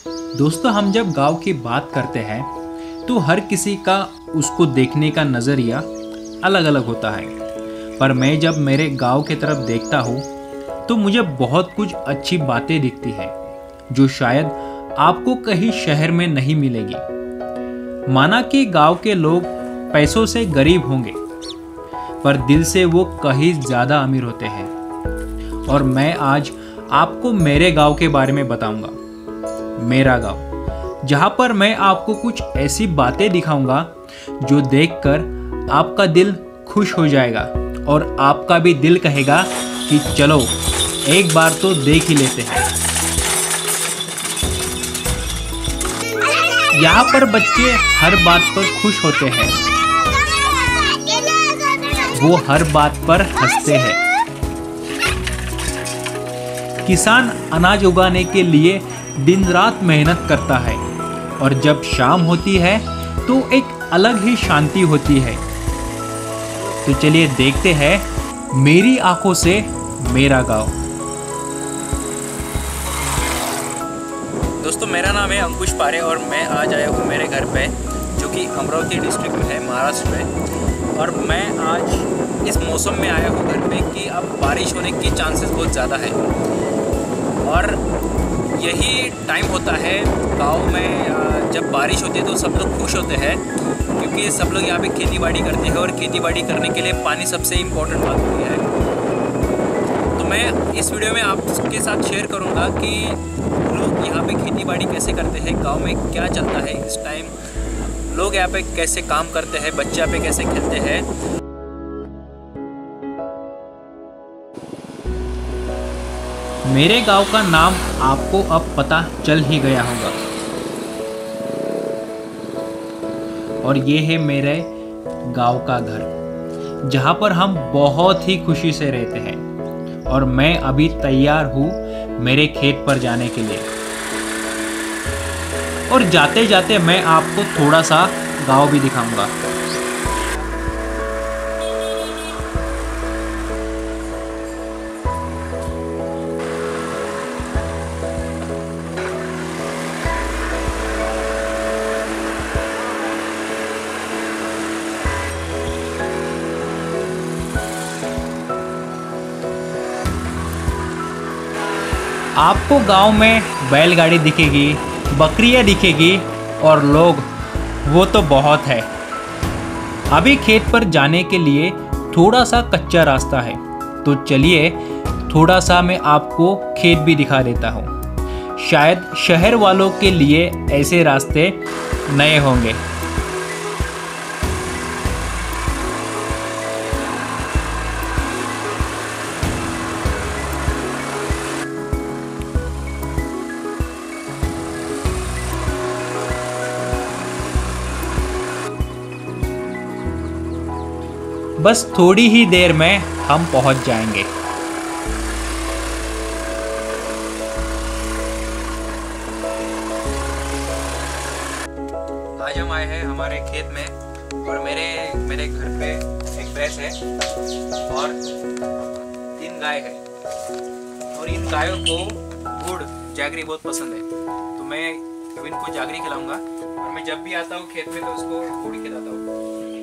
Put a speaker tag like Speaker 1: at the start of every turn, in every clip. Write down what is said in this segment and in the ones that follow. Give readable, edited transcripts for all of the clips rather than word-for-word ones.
Speaker 1: दोस्तों, हम जब गांव की बात करते हैं तो हर किसी का उसको देखने का नज़रिया अलग अलग होता है। पर मैं जब मेरे गांव की तरफ देखता हूँ तो मुझे बहुत कुछ अच्छी बातें दिखती है जो शायद आपको कहीं शहर में नहीं मिलेगी। माना कि गांव के लोग पैसों से गरीब होंगे पर दिल से वो कहीं ज़्यादा अमीर होते हैं। और मैं आज आपको मेरे गांव के बारे में बताऊंगा। मेरा गांव, जहां पर मैं आपको कुछ ऐसी बातें दिखाऊंगा जो देखकर आपका दिल खुश हो जाएगा और आपका भी दिल कहेगा कि चलो एक बार तो देख ही लेते हैं। यहाँ पर बच्चे हर बात पर खुश होते हैं, वो हर बात पर हंसते हैं। किसान अनाज उगाने के लिए दिन रात मेहनत करता है और जब शाम होती है तो एक अलग ही शांति होती है। तो चलिए देखते हैं मेरी आंखों से मेरा गांव।
Speaker 2: दोस्तों, मेरा नाम है अंकुश पारे और मैं आज आया हूँ मेरे घर पे, जो कि अमरावती डिस्ट्रिक्ट में है, महाराष्ट्र में। और मैं आज इस मौसम में आया हूँ घर पे कि अब बारिश होने की चांसेस बहुत ज़्यादा है। और यही टाइम होता है गांव में, जब बारिश होती है तो सब लोग खुश होते हैं क्योंकि सब लोग यहाँ पे खेती बाड़ी करते हैं और खेती बाड़ी करने के लिए पानी सबसे इम्पोर्टेंट बात होती है। तो मैं इस वीडियो में आपके साथ शेयर करूँगा कि लोग यहाँ पे खेती बाड़ी कैसे करते हैं, गांव में क्या चलता है इस टाइम, लोग यहाँ पे कैसे काम करते हैं, बच्चे यहाँ पे कैसे खेलते हैं।
Speaker 1: मेरे गांव का नाम आपको अब पता चल ही गया होगा और ये है मेरे गांव का घर, जहां पर हम बहुत ही खुशी से रहते हैं। और मैं अभी तैयार हूँ मेरे खेत पर जाने के लिए। और जाते जाते मैं आपको थोड़ा सा गांव भी दिखाऊंगा। आपको गांव में बैलगाड़ी दिखेगी, बकरियां दिखेगी और लोग, वो तो बहुत है। अभी खेत पर जाने के लिए थोड़ा सा कच्चा रास्ता है, तो चलिए थोड़ा सा मैं आपको खेत भी दिखा देता हूँ। शायद शहर वालों के लिए ऐसे रास्ते नए होंगे। बस थोड़ी ही देर में हम पहुंच जाएंगे।
Speaker 2: आज हम आए हैं हमारे खेत में और मेरे घर पे एक भैंस है और 3 गाय है। और इन गायों को गुड़ जागरी बहुत पसंद है, तो मैं इनको जागरी खिलाऊंगा। और मैं जब भी आता हूँ खेत में तो उसको गुड़ खिलाता हूँ।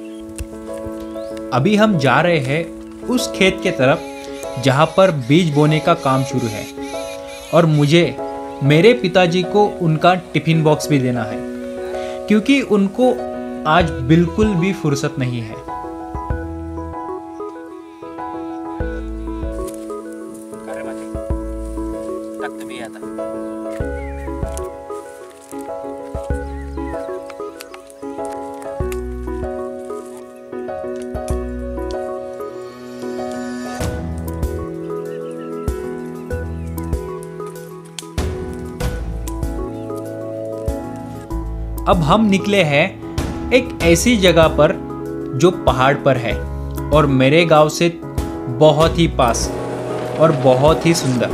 Speaker 1: अभी हम जा रहे हैं उस खेत के तरफ जहां पर बीज बोने का काम शुरू है और मुझे मेरे पिताजी को उनका टिफिन बॉक्स भी देना है क्योंकि उनको आज बिल्कुल भी फुर्सत नहीं है। अब हम निकले हैं एक ऐसी जगह पर जो पहाड़ पर है और मेरे गांव से बहुत ही पास और बहुत ही सुंदर।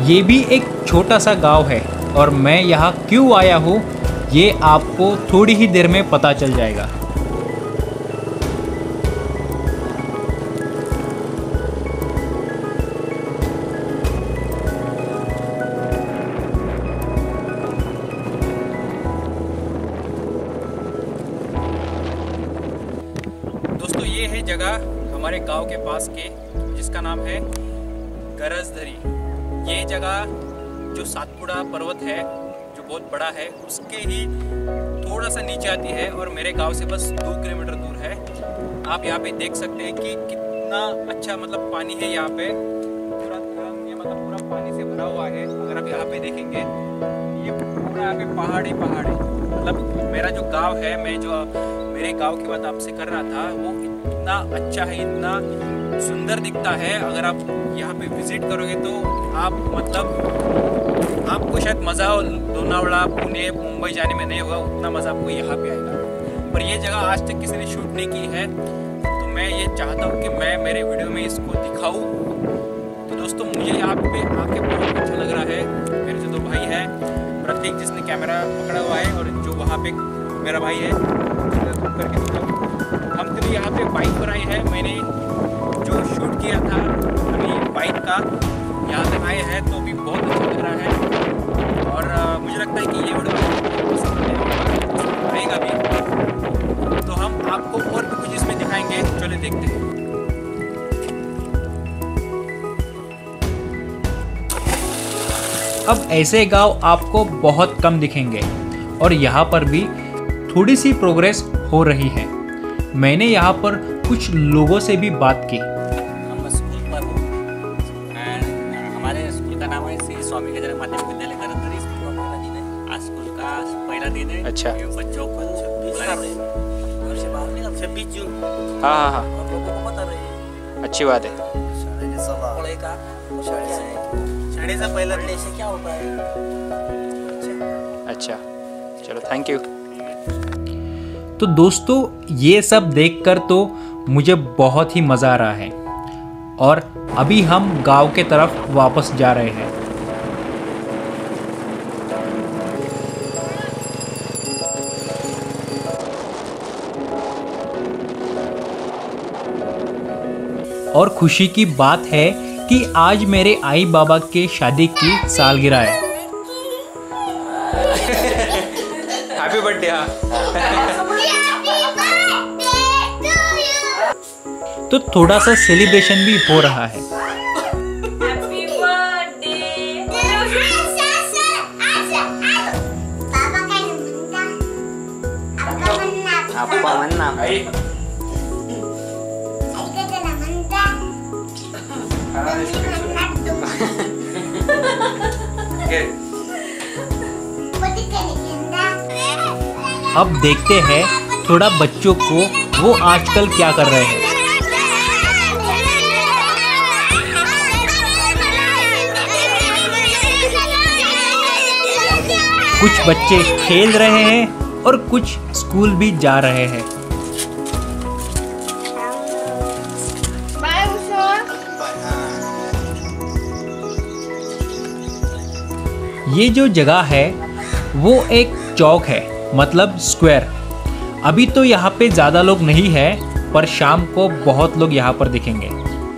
Speaker 1: ये भी एक छोटा सा गांव है और मैं यहाँ क्यों आया हूँ ये आपको थोड़ी ही देर में पता चल जाएगा।
Speaker 2: दोस्तों ये है जगह हमारे गांव के पास के, जिसका नाम है गरजधरी। ये जगह जो सातपुड़ा पर्वत है जो बहुत बड़ा है उसके ही थोड़ा सा नीचे आती है और मेरे गांव से बस 2 किलोमीटर दूर है। आप यहाँ पे देख सकते हैं कि कितना अच्छा मतलब पानी है यहाँ पे, पूरा ये मतलब पूरा पानी से भरा हुआ है। अगर आप यहाँ पे देखेंगे ये पूरा यहाँ पे पहाड़ ही पहाड़ है। मतलब मेरा जो गांव है, मैं जो मेरे गांव की बात आपसे कर रहा था, वो इतना अच्छा है, इतना सुंदर दिखता है। अगर आप यहाँ पे विजिट करोगे तो आप मतलब आपको शायद मज़ा लोनावला, पुणे, मुंबई जाने में नहीं होगा, उतना मज़ा आपको यहाँ पे आएगा। पर ये जगह आज तक किसी ने शूट नहीं की है, तो मैं ये चाहता हूँ कि मैं मेरे वीडियो में इसको दिखाऊँ। तो दोस्तों मुझे यहाँ पे आके बहुत अच्छा लग रहा है। मेरे जो 2 भाई हैं, प्रतीक जिसने कैमरा पकड़ा हुआ है और जो वहाँ पे मेरा भाई है करके, हम कभी यहाँ पे बाइक पर आए हैं। मैंने जो शूट किया था अभी बाइक का, यहाँ तक आए हैं तो भी बहुत अच्छा लग रहा है। और मुझे लगता है कि ये वीडियो पसंद आएगा भी, तो हम आपको और भी कुछ इसमें दिखाएंगे। चलिए देखते हैं।
Speaker 1: अब ऐसे गांव आपको बहुत कम दिखेंगे और यहाँ पर भी थोड़ी सी प्रोग्रेस हो रही है। मैंने यहाँ पर कुछ लोगों से भी बात की।
Speaker 3: हम स्कूल पर हूँ एंड हमारे स्कूल का नाम है श्री स्वामी गजानन माध्यमिक विद्यालय गरजधरी। स्कूल का दिन है, आज स्कूल का पहला दिन है।
Speaker 2: अच्छा।
Speaker 3: बच्चों को 26 जून।
Speaker 2: हाँ हाँ,
Speaker 3: आप लोगों को बता रहे हैं,
Speaker 2: अच्छी बात है।
Speaker 3: शादी से पहला दिन से क्या होता है।
Speaker 2: अच्छा, चलो थैंक यू।
Speaker 1: तो दोस्तों ये सब देखकर तो मुझे बहुत ही मज़ा आ रहा है और अभी हम गांव के तरफ वापस जा रहे हैं। और खुशी की बात है कि आज मेरे आई बाबा के शादी की सालगिरह है।
Speaker 2: Happy birthday.
Speaker 1: तो थोड़ा सा सेलिब्रेशन भी हो रहा है। अब देखते हैं थोड़ा बच्चों को वो आजकल क्या कर रहे हैं। कुछ बच्चे खेल रहे हैं और कुछ स्कूल भी जा रहे हैं। ये जो जगह है वो एक चौक है, मतलब स्क्वायर। अभी तो यहाँ पे ज़्यादा लोग नहीं है, पर शाम को बहुत लोग यहाँ पर दिखेंगे।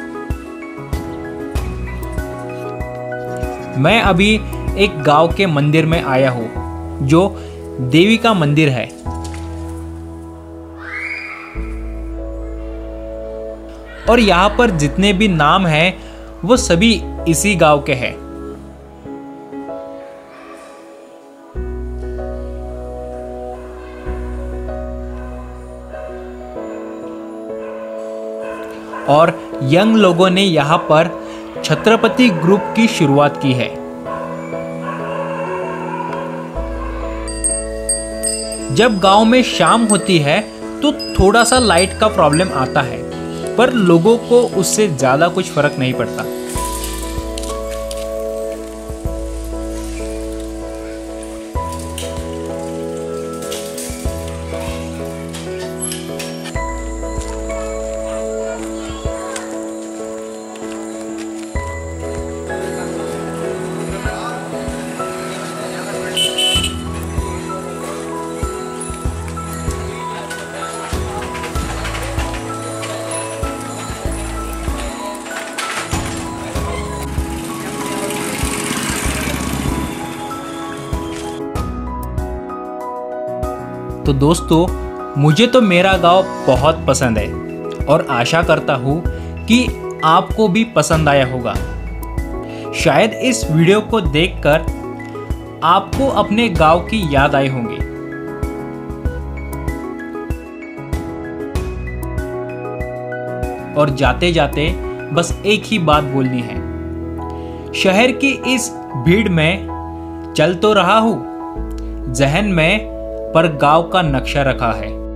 Speaker 1: मैं अभी एक गांव के मंदिर में आया हूँ जो देवी का मंदिर है। और यहाँ पर जितने भी नाम हैं वो सभी इसी गांव के हैं। और यंग लोगों ने यहाँ पर छत्रपति ग्रुप की शुरुआत की है। जब गांव में शाम होती है तो थोड़ा सा लाइट का प्रॉब्लम आता है, पर लोगों को उससे ज़्यादा कुछ फर्क नहीं पड़ता। तो दोस्तों, मुझे तो मेरा गांव बहुत पसंद है और आशा करता हूँ कि आपको भी पसंद आया होगा। शायद इस वीडियो को देखकर आपको अपने गांव की याद आई होंगी। और जाते जाते बस एक ही बात बोलनी है, शहर की इस भीड़ में चल तो रहा हूँ, जहन में पर गांव का नक्शा रखा है।